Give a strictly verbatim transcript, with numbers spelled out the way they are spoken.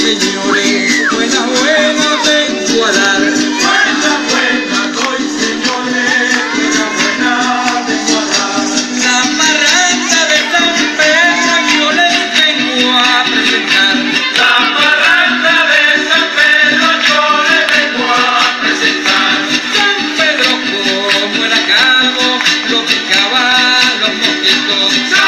señores, buena, buena vengo a dar. Buena, buena doy, señores, buena, buena vengo a dar. La parranda de San Pedro yo les vengo a presentar. La parranda de San Pedro yo les vengo a presentar. San Pedro como era calvo, lo picaban los mosquitos.